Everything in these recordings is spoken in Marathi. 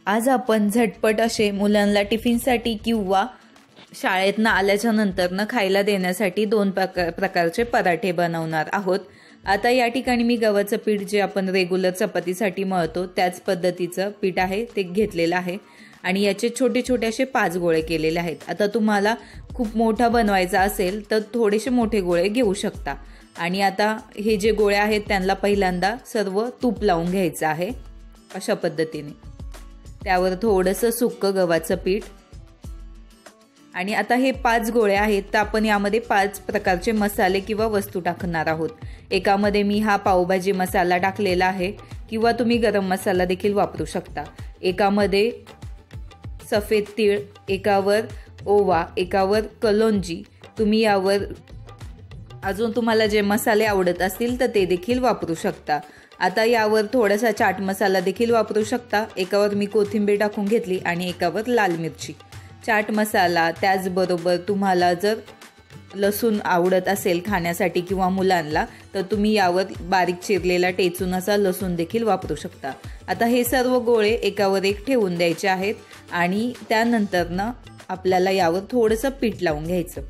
आज आपण झटपट असे मुलांना टिफिनसाठी किंवा शाळेतनं आल्याच्या नंतरनं खायला देण्यासाठी दोन प्रकारचे पराठे बनवणार आहोत। आता या ठिकाणी मी गव्हाचं पीठ जे आपण रेग्युलर चपातीसाठी मळतो त्याच पद्धतीचं पीठ आहे ते घेतलेलं आहे आणि याचे छोटे छोटे असे 5 गोळे केलेले आहेत। आता तुम्हाला खूप मोठा बनवायचा असेल तर थोडेसे मोठे गोळे घेऊ शकता। आणि आता हे जे गोळे आहेत त्यांना पहिल्यांदा सर्व तूप लावून घ्यायचं आहे अशा पद्धतीने। त्यावर थोडंसं सुक्कं गव्हाचं पीठ आणि आता हे 5 गोळे आहेत तर आपण यामध्ये 5 प्रकारचे मसाले किंवा वस्तू टाकणार आहोत। एकामध्ये मी हा पावभाजी मसाला टाकलेला आहे किंवा तुम्ही गरम मसाला देखील वापरू शकता। एकामध्ये सफेद तीळ, एकावर ओवा, एकावर कलोंजी, तुम्ही यावर अजून तुम्हाला जे मसाले आवडत असतील तर ते देखील वापरू शकता। आता यावर थोडासा चाट मसाला देखील वापरू शकता। एकावर मी कोथिंबीर टाकून घेतली आणि एकावर लाल मिरची। चाट मसाला त्याचबरोबर तुम्हाला जर लसूण आवडत असेल खाण्यासाठी किंवा मुलांना तर तुम्ही यावर बारीक चिरलेला टेचून असा लसूण देखील वापरू शकता। आता हे सर्व गोळे एकावर एक ठेवून द्यायचे आहेत आणि त्यानंतरनं आपल्याला यावर थोडंसं पीठ लावून घ्यायचं।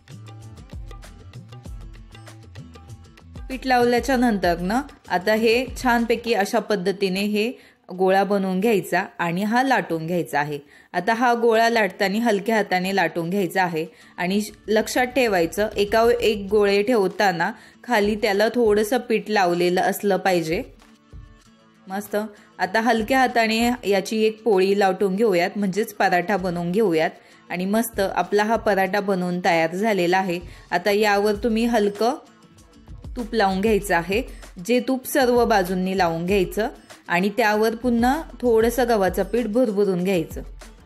पीठ लावल्याच्या नंतरनं आता हे छानपैकी अशा पद्धतीने हे गोळा बनवून घ्यायचा आणि हा लाटून घ्यायचा आहे। आता हा गोळा लाटताना हलक्या हाताने लाटून घ्यायचा आहे आणि लक्षात ठेवायचं एकावर एक गोळे ठेवताना खाली त्याला थोडंसं पीठ लावलेलं असलं पाहिजे। मस्त। आता हलक्या हाताने याची एक पोळी लाटून घेऊयात म्हणजेच पराठा बनवून घेऊयात आणि मस्त आपला हा पराठा बनवून तयार झालेला आहे। आता यावर तुम्ही हलकं तूप लावून घ्यायचं आहे, जे तूप सर्व बाजूंनी लावून घ्यायचं आणि त्यावर पुन्हा थोडंसं गव्हाचं पीठ भरभरून घ्यायचं।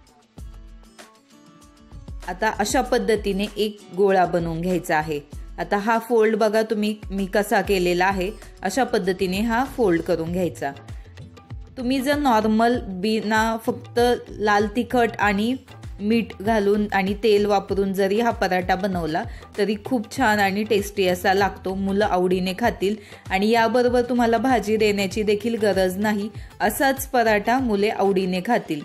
आता अशा पद्धतीने एक गोळा बनवून घ्यायचा आहे। आता हा फोल्ड बघा तुम्ही मी कसा केलेला आहे, अशा पद्धतीने हा फोल्ड करून घ्यायचा। तुम्ही जर नॉर्मल बिना फक्त लाल तिखट आणि मीठ घालून आणि तेल वापरून जरी हा पराठा बनवला तरी खूप छान आणि टेस्टी असा लागतो। मुलं आवडीने खातील आणि याबरोबर तुम्हाला भाजी देण्याची देखील गरज नाही, असाच पराठा मुले आवडीने खातील।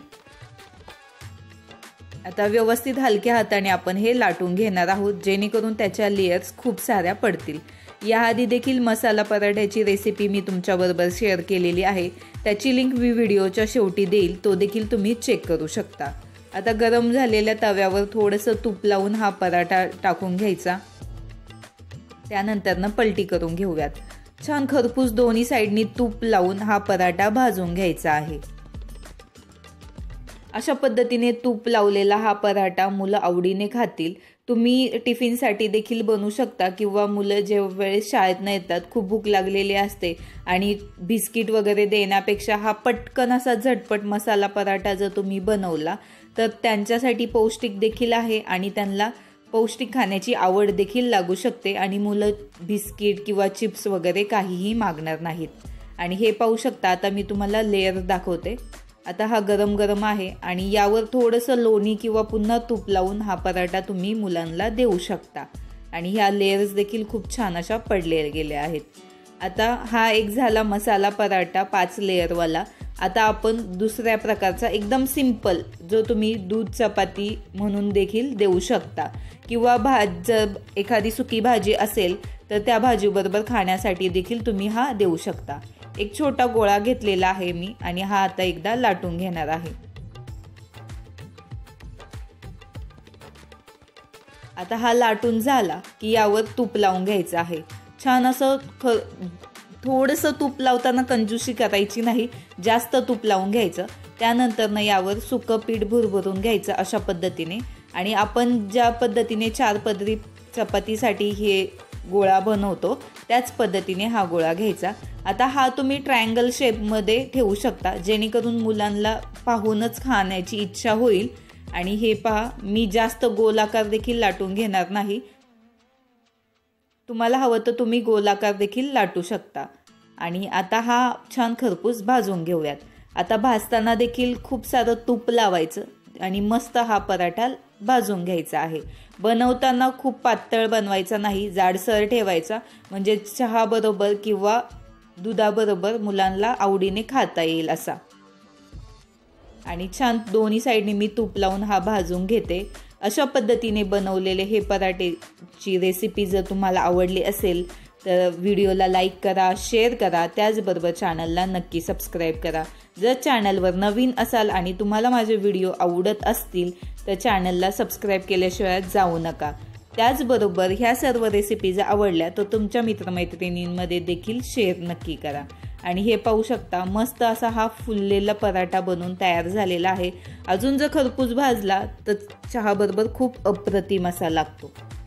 आता व्यवस्थित हलक्या हाताने आपण हे लाटून घेणार आहोत जेणेकरून त्याच्या लेयर्स खूप साऱ्या पडतील। याआधी देखील मसाला पराठ्याची रेसिपी मी तुमच्याबरोबर शेअर केलेली आहे, त्याची लिंक मी व्हिडिओच्या शेवटी देईल, तो देखील तुम्ही चेक करू शकता। आता गरम झालेल्या तव्यावर थोडंसं तूप लावून हा पराठा टाकून घ्यायचा, त्यानंतरनं पलटी करून घेऊयात। छान खरपूस दोन्ही साईडनी तूप लावून हा पराठा भाजून घ्यायचा आहे। अशा पद्धतीने तूप लावलेला हा पराठा मुलं आवडीने खातील। तुम्ही टिफिनसाठी देखील बनवू शकता किंवा मुलं जेव्हा वेळेस शाळेतनं येतात खूप भूक लागलेली असते आणि बिस्किट वगैरे देण्यापेक्षा हा पटकन असा झटपट मसाला पराठा जर तुम्ही बनवला तर त्यांच्यासाठी पौष्टिक देखील आहे आणि त्यांना पौष्टिक खाण्याची आवड देखील लागू शकते आणि मुलं बिस्किट किंवा चिप्स वगैरे काहीही मागणार नाहीत। आणि हे पाहू शकता आता मी तुम्हाला लेयर दाखवते। आता हा गरम गरम आहे आणि यावर थोडंसं लोणी किंवा पुन्हा तूप लावून हा पराठा तुम्ही मुलांना देऊ शकता आणि ह्या लेयर्स देखील खूप छान अशा पडले गेल्या आहेत। आता हा एक झाला मसाला पराठा 5 लेयरवाला। आता आपण दुसऱ्या प्रकारचा एकदम सिंपल जो तुम्ही दूध चपाती म्हणून देखील देऊ शकता किंवा जर एखादी सुकी भाजी असेल तर त्या भाजीबरोबर खाण्यासाठी देखील तुम्ही हा देऊ शकता। एक छोटा गोळा घेतलेला आहे मी आणि हा आता एकदा लाटून घेणार आहे। आता हा लाटून झाला की यावर तूप लावून घ्यायचं आहे। छान असं थोडंसं तूप लावताना कंजूसी करायची नाही, जास्त तूप लावून घ्यायचं। त्यानंतरनं यावर सुकं पीठ भरभरून घ्यायचं अशा पद्धतीने आणि आपण ज्या पद्धतीने 4 पदरी चपातीसाठी हे गोळा बनवतो त्याच पद्धतीने हा गोळा घ्यायचा। आता हा तुम्ही ट्रायंगल शेपमध्ये ठेवू शकता जेणेकरून मुलांना पाहूनच खाण्याची इच्छा होईल। आणि हे पहा मी जास्त गोलाकार देखील लाटून घेणार नाही, तुम्हाला हवं तर तुम्ही गोलाकार देखील लाटू शकता। आणि आता हा छान खरपूस भाजून घेऊयात। आता भाजताना देखील खूप सारं तूप लावायचं आणि मस्त हा पराठा भाजून घ्यायचा आहे। बनवताना खूप पातळ बनवायचा नाही, जाडसर ठेवायचा म्हणजे चहा बरोबर किंवा दुधाबरोबर मुलांना आवडीने खाता येईल असा। आणि छान दोन्ही साईडने मी तूप लावून हा भाजून घेते। अशा पद्धतीने बनवलेले हे पराठेची रेसिपी जर तुम्हाला आवडली असेल तर व्हिडिओला लाईक करा, शेअर करा, त्याचबरोबर चॅनलला नक्की सबस्क्राईब करा। जर चॅनलवर नवीन असाल आणि तुम्हाला माझे व्हिडिओ आवडत असतील तर चॅनलला सबस्क्राईब केल्याशिवाय जाऊ नका। त्याचबरोबर ह्या सर्व रेसिपी जर आवडल्या तर तुमच्या मित्रमैत्रिणींमध्ये देखील शेअर नक्की करा। आणि हे पाहू शकता मस्त असा हा फुललेला पराठा बनून तयार झालेला आहे। अजून जर खरपूस भाजला तर चहा बरोबर खूप अप्रतिम असा लागतो।